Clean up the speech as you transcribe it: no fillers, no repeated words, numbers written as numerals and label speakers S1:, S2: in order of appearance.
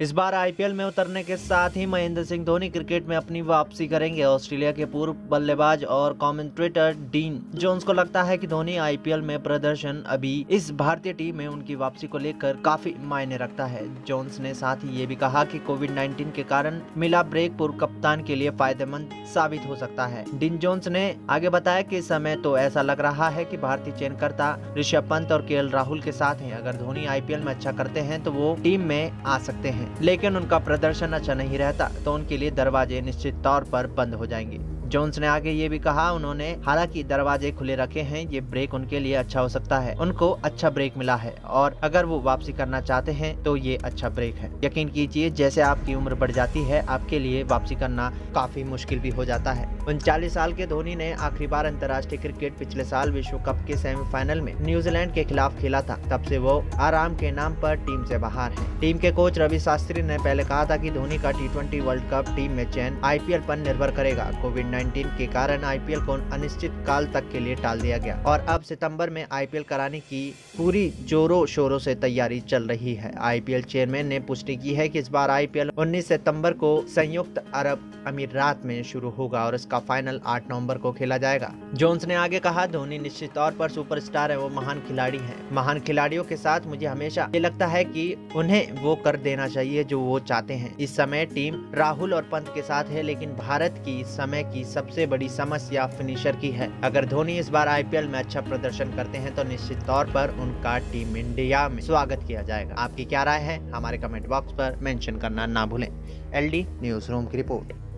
S1: इस बार आईपीएल में उतरने के साथ ही महेंद्र सिंह धोनी क्रिकेट में अपनी वापसी करेंगे। ऑस्ट्रेलिया के पूर्व बल्लेबाज और कमेंटेटर डीन जोन्स को लगता है कि धोनी आईपीएल में प्रदर्शन अभी इस भारतीय टीम में उनकी वापसी को लेकर काफी मायने रखता है। जोन्स ने साथ ही ये भी कहा कि कोविड-19 के कारण मिला ब्रेक पूर्व कप्तान के लिए फायदेमंद साबित हो सकता है। डीन जोन्स ने आगे बताया कि इस समय तो ऐसा लग रहा है कि भारतीय चयनकर्ता ऋषभ पंत और केएल राहुल के साथ हैं। अगर धोनी आईपीएल में अच्छा करते हैं तो वो टीम में आ सकते हैं, लेकिन उनका प्रदर्शन अच्छा नहीं रहता तो उनके लिए दरवाजे निश्चित तौर पर बंद हो जाएंगे। जोन्स ने आगे ये भी कहा, उन्होंने हालांकि दरवाजे खुले रखे हैं, ये ब्रेक उनके लिए अच्छा हो सकता है। उनको अच्छा ब्रेक मिला है और अगर वो वापसी करना चाहते हैं तो ये अच्छा ब्रेक है। यकीन कीजिए, जैसे आपकी उम्र बढ़ जाती है आपके लिए वापसी करना काफी मुश्किल भी हो जाता है। 39 साल के धोनी ने आखिरी बार अंतर्राष्ट्रीय क्रिकेट पिछले साल विश्व कप के सेमीफाइनल में न्यूजीलैंड के खिलाफ खेला था। तब से वो आराम के नाम पर टीम से बाहर है। टीम के कोच रवि शास्त्री ने पहले कहा था कि धोनी का T20 वर्ल्ड कप टीम में चयन आईपीएल पर निर्भर करेगा। कोविड-19 के कारण आईपीएल को अनिश्चित काल तक के लिए टाल दिया गया और अब सितंबर में आईपीएल कराने की पूरी जोरों शोरों से तैयारी चल रही है। आईपीएल चेयरमैन ने पुष्टि की है कि इस बार आईपीएल 19 सितंबर को संयुक्त अरब अमीरात में शुरू होगा और इसका फाइनल 8 नवंबर को खेला जाएगा। जोन्स ने आगे कहा, धोनी निश्चित तौर पर सुपरस्टार है, वो महान खिलाड़ी हैं। महान खिलाड़ियों के साथ मुझे हमेशा ये लगता है कि उन्हें वो कर देना चाहिए जो वो चाहते हैं। इस समय टीम राहुल और पंत के साथ है, लेकिन भारत की इस समय की सबसे बड़ी समस्या फिनिशर की है। अगर धोनी इस बार आईपीएल में अच्छा प्रदर्शन करते हैं तो निश्चित तौर पर उनका टीम इंडिया में स्वागत किया जाएगा। आपकी क्या राय है हमारे कमेंट बॉक्स पर मेंशन करना ना भूलें। एलडी न्यूज रूम की रिपोर्ट।